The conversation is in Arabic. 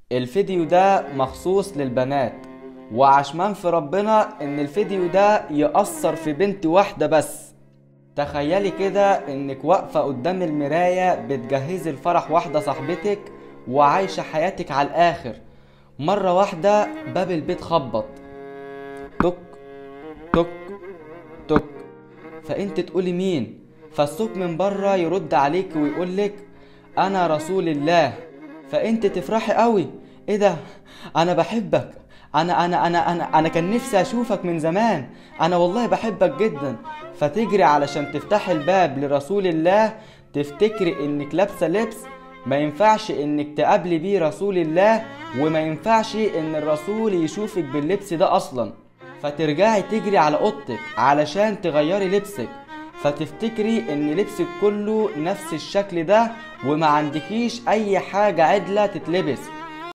الفيديو ده مخصوص للبنات، وعشمان في ربنا ان الفيديو ده يأثر في بنت واحدة بس. تخيلي كده انك واقفة قدام المراية بتجهزي الفرح واحدة صاحبتك وعايشة حياتك على الاخر. مرة واحدة باب البيت خبط، توك توك توك، فانت تقولي مين؟ فالصوت من بره يرد عليك ويقولك انا رسول الله. فانت تفرحي قوي، ايه ده؟ انا بحبك، انا كان نفسي اشوفك من زمان، انا والله بحبك جدا. فتجري علشان تفتحي الباب لرسول الله، تفتكري انك لابسه لبس ما ينفعش انك تقابلي بيه رسول الله، وما ينفعش ان الرسول يشوفك باللبس ده اصلا. فترجعي تجري على اوضتك علشان تغيري لبسك، فتفتكري ان لبسك كله نفس الشكل ده وما عندكيش اي حاجة عدلة تتلبس.